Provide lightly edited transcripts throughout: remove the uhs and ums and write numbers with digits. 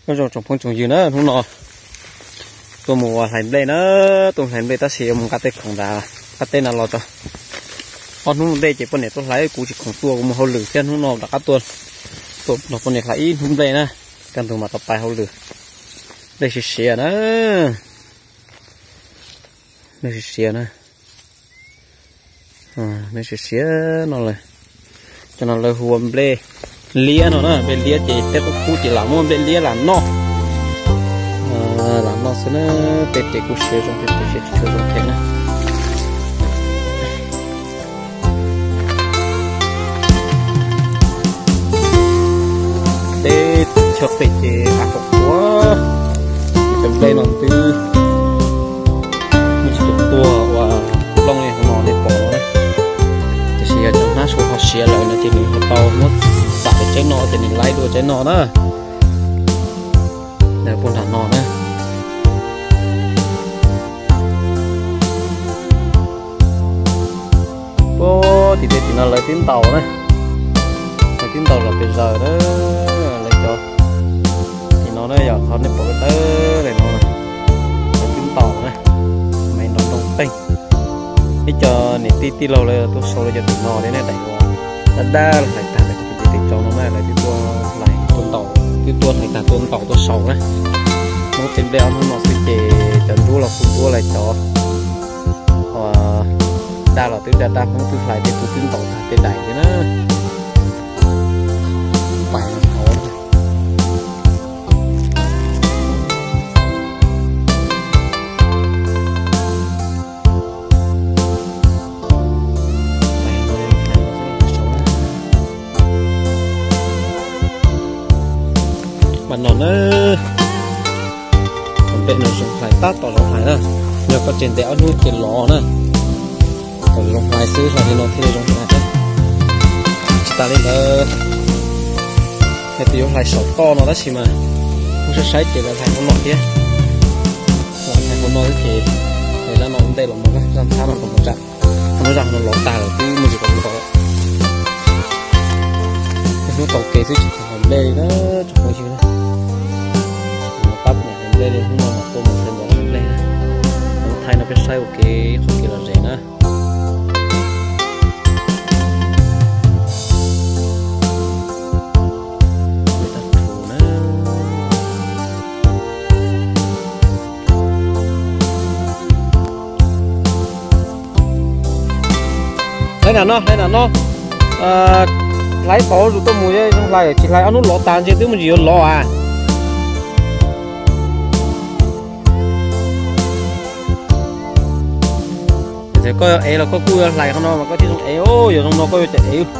có rồi trồng phong trồng gì nữa không nọ tôi mùa hành đây nữa tôi hành đây ta xịu một cái tênของđà cái tên là lo cho con hôm đây chỉ con này tôi lấy cú chỉของตัวmột hậu lử trên không nọ đã cá tôi nó con này lấy hôm đây nè cần từ mà tập bài hậu lử đây là xịa nữa đây là xịa nữa đây là xịa nó này cho nó là huồng bê lia nó nè bên lia chỉ tết có cú chỉ làm một bên lia là nó sẽ nó tết tết cú xịa trong tết tết xịa trong thế này tết chọc tết chỉ ăn quá trong đây nó từ một chút tua và lông này nó để bỏ này thì xịa trong nó số họ xịa lại nó chỉ mình bao nó xả để trái nọ thì mình lấy đuôi trái nọ đó để buồn thằng nọ nữa ô thì nó lấy tiếng tàu đấy lấy tiếng tàu là bây giờ đó lấy cho thì nó đây giờ họ nên bỏ cái tớ này nó này lấy tiếng tàu này mày nó đông tinh cái chờ này tí lâuเลยtôi sâuเลยcho tụi nó đấy này đẩy vào đa là phải thả lại cái cho nó này là cái tua lại tuôn tàu cái tuôn này là tuôn tàu tôi sầu đấy nó tìm đeo nó sẽ chỉ chân tua là phun tua lại cho đa là tiếng đa không từ lại để tôi tuôn tàu thả tên đẩy thế nó phải nó bạn nó còn bên nó dùng phải tát tỏ lòng phải nữa nhờ có trên đẽo nuôi trên lò nữa còn lòng phải xứ là thì nó thế lòng phải đấy chúng ta lên đó hay tiêu lại sầu to nó đó xí mà không sẽ sấy chỉ là thành con nọ kia thành con nọ thì để ra nó đây là một cái làm sao mà còn một trận nó rằng nó lọt tài ở cái mình chỉ còn có nó cầu kê chứ chỉ còn đây đó chụp cái gì đó tắp này đây đây không mà tôi một lần đó đây nó thay nó phải sai ok không kêu là rẻ nữa người ta thủ nữa đây là nó lấy phổ rồi tôi mua chứ không phải chỉ lấy ăn nút lọ tàn chứ thứ mình gì lọ à thì có ấy là có cua lại không nó mà có chứ không éo giờ không nó có chạy éo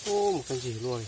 ô một con gì luôn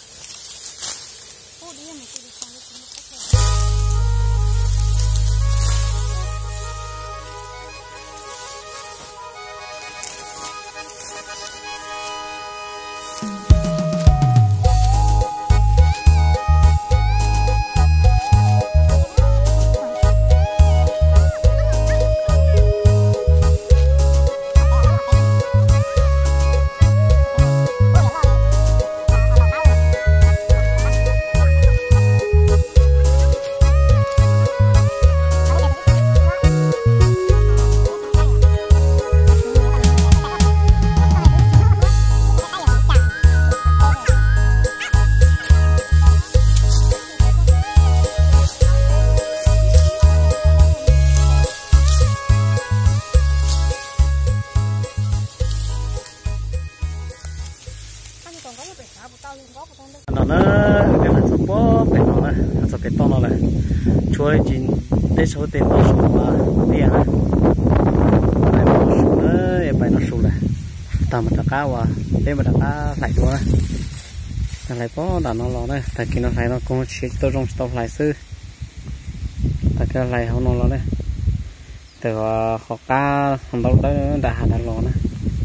nó cái là số bó bể nó này số bể to nó này chúa chỉ để số tiền nó số mà tiền này này nó số nữa em phải nó số này tao mà đặt cá và để mà đặt cá lại đua này lại bó đặt nó lo này tại khi nó lại nó cũng chỉ tôi trong tàu lại sư tại cái lại không nó lo này từ họ cá không đâu đó đã hành nó lo này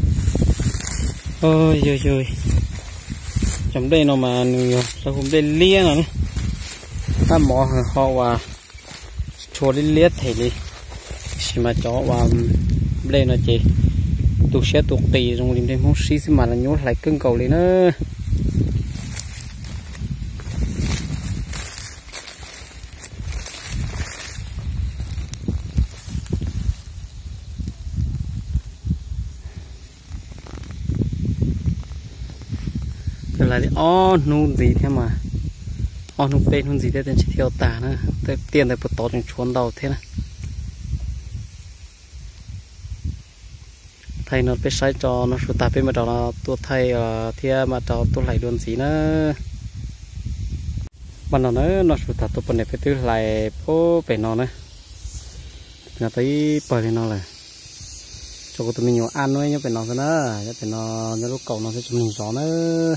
ôi trời trời trong đây nó mà nhiều sao không đây lia nữa ta mỏ họ và chua đi lia thì đi chỉ mà chó và đây nó chỉ tụ xe tụ tì rồi đi đây muốn xí mà là nhốt lại cưng cầu lên nữa là đi nung gì thế mà nung tên nung gì thế tên chỉ theo tả nữa tiền để bật to trong chuồn đầu thế này thầy nó biết sai cho nó sụt tạp bên mà đó là tôi thầy thia mà cho tôi lại luôn gì nữa ban đầu nó sụt tạp tôi bên này phải tư lại phố bên nó nữa là tới bờ thì nó là cho tụi mình nhiều ăn thôi nhá bên nó cái nữa cho bên nó lúc cầu nó sẽ cho mình gió nữa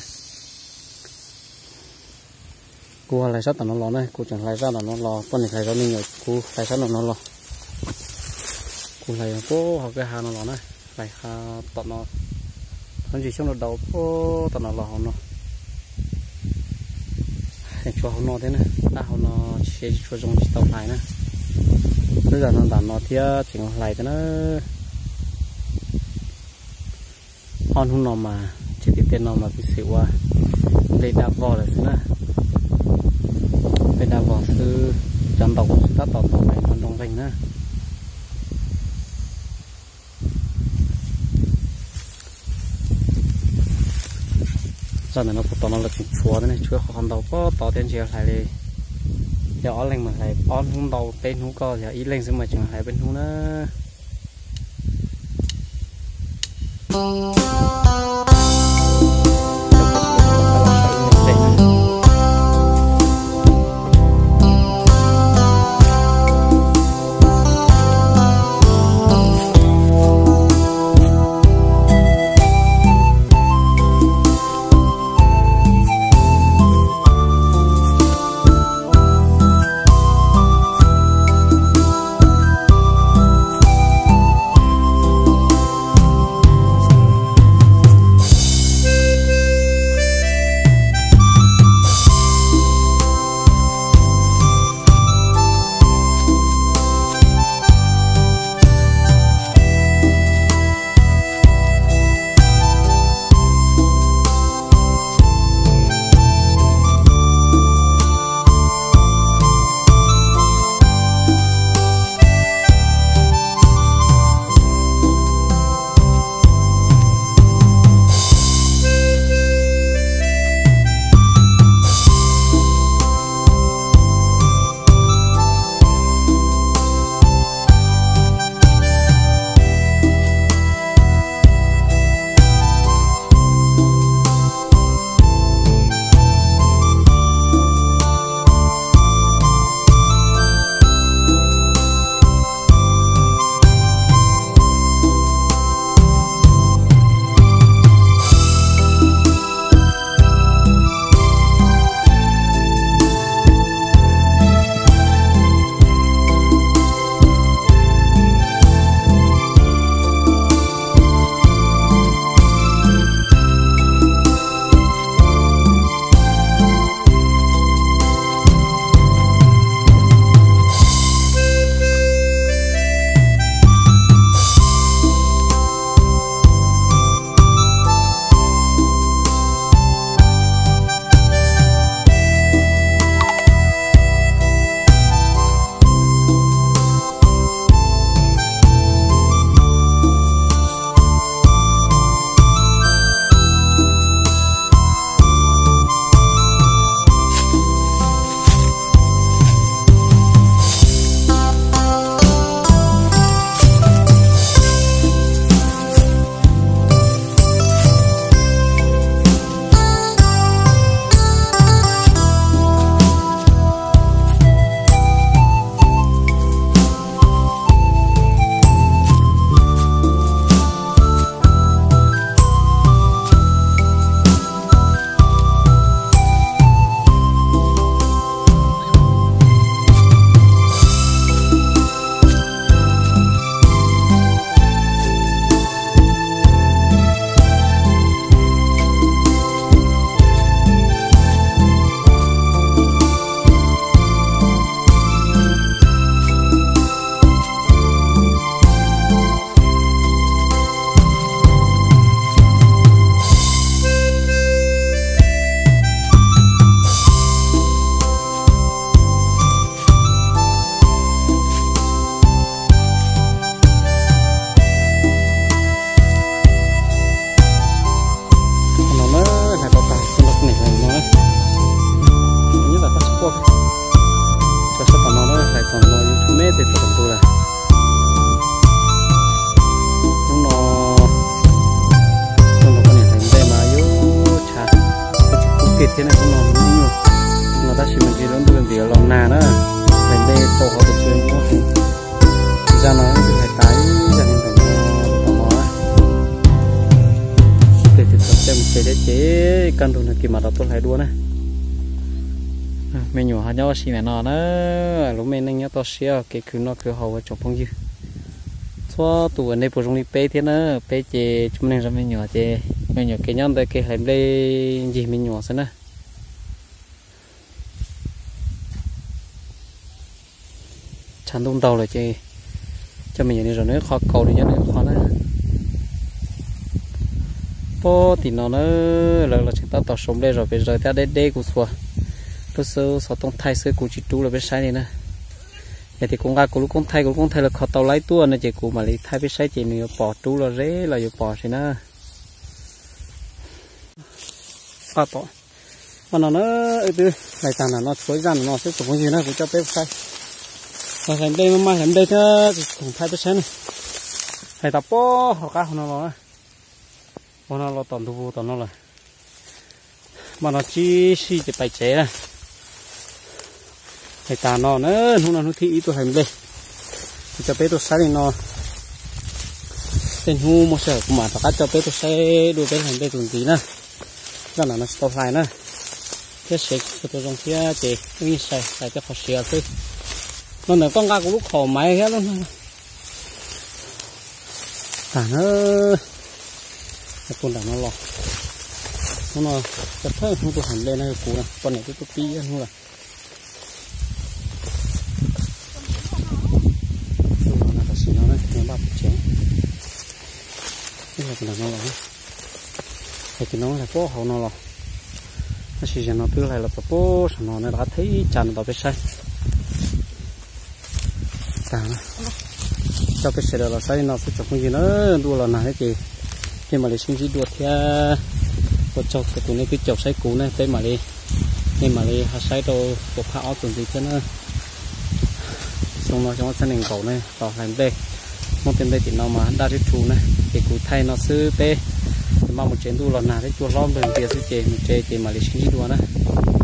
cô lại sát nó lo này cô chẳng lại ra là nó lo con này lại ra mình nhở cô lại sát nó lo cô lại cô học cái hà nó lo này lại hà tận nó gì trong nó đầu cô tận nó lo nóให้ชัวเขานอนthế này taเขานอนเชี่ยชัวtrong tàu lại nữa bây giờ nó đặt nó thia chỉnh lại thế nó on không nọ mà chỉ tiền nọ mà bị xỉu qua đây đã vò rồi thế này bên đa vỏ sư chọn tàu các tàu này nó đông danh nữa giờ này nó phụ tàu nó là chỉnh chúa thế này chúa không tàu có tàu tên chiều lại đi giờ ở lên mà lại on không tàu tên không có giờ ý lên xem mà chừng lại bên không nữa kịp thế này không nó nhiều người ta chỉ mình chỉ lớn đường biển lòng nà nữa mình đây cho họ được chơi nó ra nó phải tái ra nên phải tò mò kịp thì tập xem chế căn đồ này kịp mà đọc tôi lại đua này mình nhỏ nhau xí mẹ nó nữa lúc mình nhớ to xíu cái cứ nó cứ hầu trong phong dư cho tụi anh đây bổ sung đi pe thế nữa pe chế chúng mình ra mình nhỏ chế mình nhỏ cái nhóm đây cái làm đây gì mình nhỏ xem nữa chăn tung tàu là chế cho mình như rồi nữa khó cầu đi cho nữa khó nữa po thì nó là chúng ta tàu sống đây rồi bây giờ ta đây của xua tôi sơ tông thay sơ của chị chú là biết sai này nè vậy thì con gà của lúc con thay là khó tàu lái tua này chị cụ mà lấy thay biết sai chị mình bỏ chú là rễ là vừa bỏ thì nè à bỏ mà nó từ lại tàn là nó xối ra nó sẽ cũng như nó cũng cho biết sai và thành đây mà thành đây nữa cũng thay biết sai này thầy tập po họ cá nó là toàn thu toàn nó là mà nó chỉ chỉ bài chế này thầy ta nó nữa nó thị tôi hành đây cho bé tôi sai nó tên hu một sở của mà tất cho bé tôi sai đuôi bé hành đây tuần tí nữa cho nó stop lại nữa cái sợi tôi trong phía chị như sai cho họ sửa thôi nó nữa con gà của lúc khổ máy hết luôn cả nó con đàn nó lọt nó chặt thôi không tôi hành lên này cũ này con này tôi tí không là nó là thì cái nó là có hậu nó là nó chỉ cho nó từ lại là có nó đã thấy chăn vào cái sai cả cho cái sợi là sai nó sẽ chọc cái gì nữa đua là nào hết chị khi mà lấy sinh chỉ đua theo một chọc cái tụi này cái chọc sai cũ này tới mà đi nhưng mà đi hạt sai đâu có phao tuần gì thế nữa xong nó trong sân hình cầu này vào làm đây một tên đây thì nó mà đa cái chủ này thì cụ thay nó sư pe mà một chén đu là nào cái chua lom đường kia sư chè một chè mà lấy sinh đua nữa